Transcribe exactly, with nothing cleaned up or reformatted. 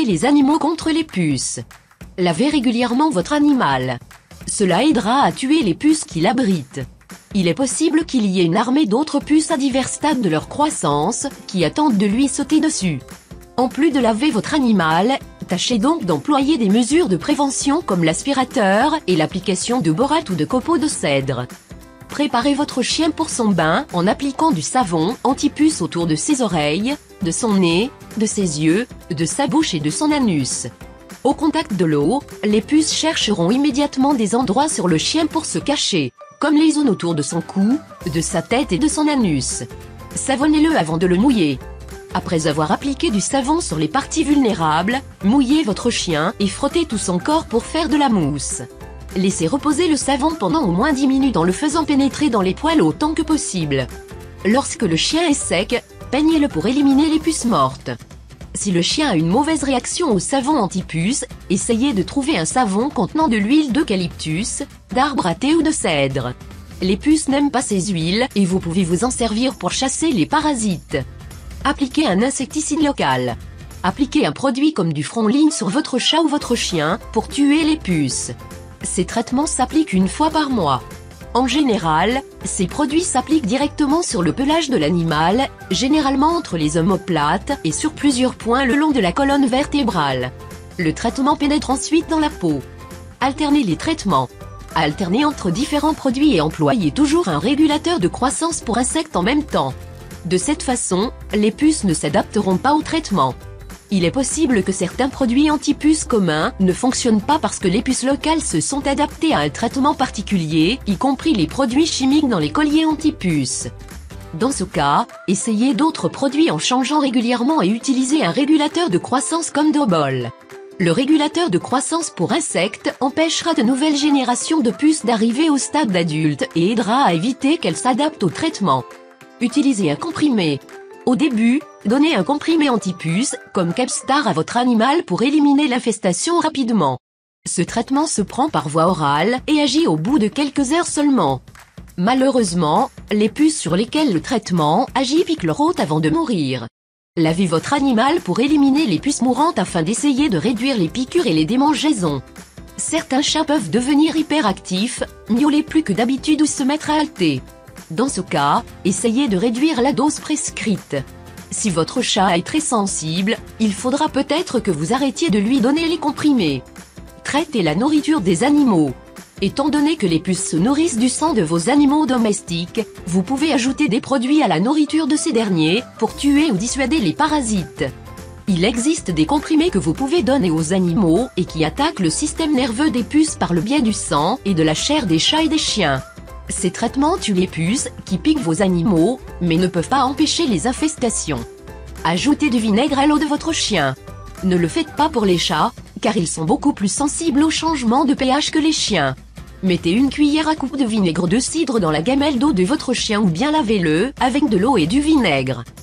les animaux contre les puces. Lavez régulièrement votre animal. Cela aidera à tuer les puces qui l'abritent. Il est possible qu'il y ait une armée d'autres puces à divers stades de leur croissance, qui attendent de lui sauter dessus. En plus de laver votre animal, tâchez donc d'employer des mesures de prévention comme l'aspirateur et l'application de borate ou de copeaux de cèdre. Préparez votre chien pour son bain en appliquant du savon anti-puce autour de ses oreilles, de son nez, de ses yeux, de sa bouche et de son anus. Au contact de l'eau, les puces chercheront immédiatement des endroits sur le chien pour se cacher, comme les zones autour de son cou, de sa tête et de son anus. Savonnez-le avant de le mouiller. Après avoir appliqué du savon sur les parties vulnérables, mouillez votre chien et frottez tout son corps pour faire de la mousse. Laissez reposer le savon pendant au moins dix minutes en le faisant pénétrer dans les poils autant que possible. Lorsque le chien est sec, peignez-le pour éliminer les puces mortes. Si le chien a une mauvaise réaction au savon anti-puce, essayez de trouver un savon contenant de l'huile d'eucalyptus, d'arbre à thé ou de cèdre. Les puces n'aiment pas ces huiles et vous pouvez vous en servir pour chasser les parasites. Appliquez un insecticide local. Appliquez un produit comme du Fronline sur votre chat ou votre chien pour tuer les puces. Ces traitements s'appliquent une fois par mois. En général, ces produits s'appliquent directement sur le pelage de l'animal, généralement entre les omoplates et sur plusieurs points le long de la colonne vertébrale. Le traitement pénètre ensuite dans la peau. Alternez les traitements. Alternez entre différents produits et employez toujours un régulateur de croissance pour insectes en même temps. De cette façon, les puces ne s'adapteront pas au traitement. Il est possible que certains produits anti-puces communs ne fonctionnent pas parce que les puces locales se sont adaptées à un traitement particulier, y compris les produits chimiques dans les colliers anti-puces. Dans ce cas, essayez d'autres produits en changeant régulièrement et utilisez un régulateur de croissance comme Dobol. Le régulateur de croissance pour insectes empêchera de nouvelles générations de puces d'arriver au stade d'adulte et aidera à éviter qu'elles s'adaptent au traitement. Utilisez un comprimé. Au début, donnez un comprimé anti-puce, comme Capstar à votre animal pour éliminer l'infestation rapidement. Ce traitement se prend par voie orale et agit au bout de quelques heures seulement. Malheureusement, les puces sur lesquelles le traitement agit piquent leur hôte avant de mourir. Lavez votre animal pour éliminer les puces mourantes afin d'essayer de réduire les piqûres et les démangeaisons. Certains chats peuvent devenir hyperactifs, miauler plus que d'habitude ou se mettre à halter. Dans ce cas, essayez de réduire la dose prescrite. Si votre chat est très sensible, il faudra peut-être que vous arrêtiez de lui donner les comprimés. Traitez la nourriture des animaux. Étant donné que les puces se nourrissent du sang de vos animaux domestiques, vous pouvez ajouter des produits à la nourriture de ces derniers, pour tuer ou dissuader les parasites. Il existe des comprimés que vous pouvez donner aux animaux, et qui attaquent le système nerveux des puces par le biais du sang et de la chair des chats et des chiens. Ces traitements tuent les puces, qui piquent vos animaux, mais ne peuvent pas empêcher les infestations. Ajoutez du vinaigre à l'eau de votre chien. Ne le faites pas pour les chats, car ils sont beaucoup plus sensibles au changement de pH que les chiens. Mettez une cuillère à coupe de vinaigre de cidre dans la gamelle d'eau de votre chien ou bien lavez-le avec de l'eau et du vinaigre.